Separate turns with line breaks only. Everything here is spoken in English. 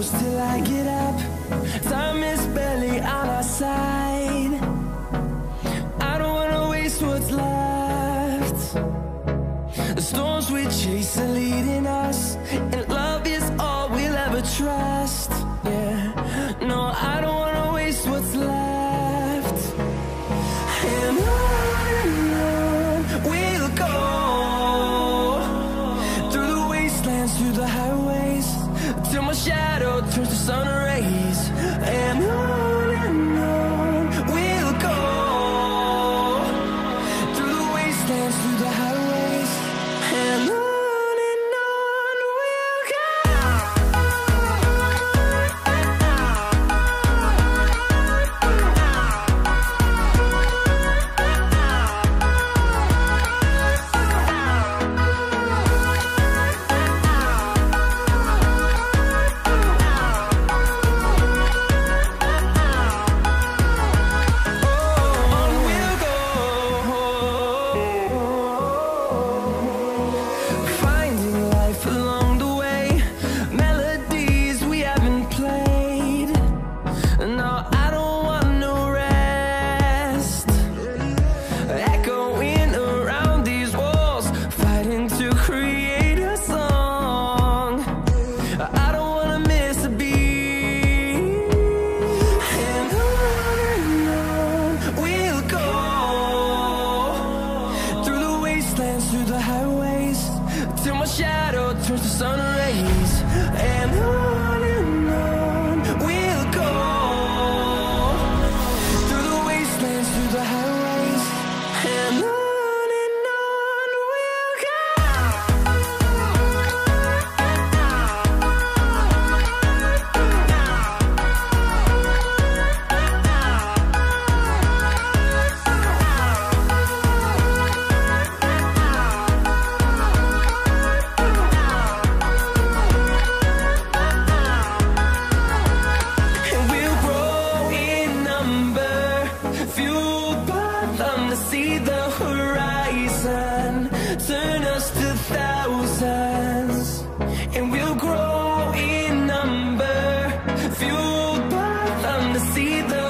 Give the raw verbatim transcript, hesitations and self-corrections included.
close till I get up. Time is barely on our side. I don't wanna waste what's left. The storms we chase are leading us, and love is all we'll ever trust. Yeah, no, I don't wanna waste what's left. And on and on we'll go, through the wastelands, through the highways, till my shadow turns to sun rays. And on and on we'll go, through the wastelands, through the highways, and on. Through the highways, till my shadow turns to sun rays. And on and on we'll go, through the wastelands, through the highways, and on. See the horizon turn us to thousands, and we'll grow in number, fueled by them to see the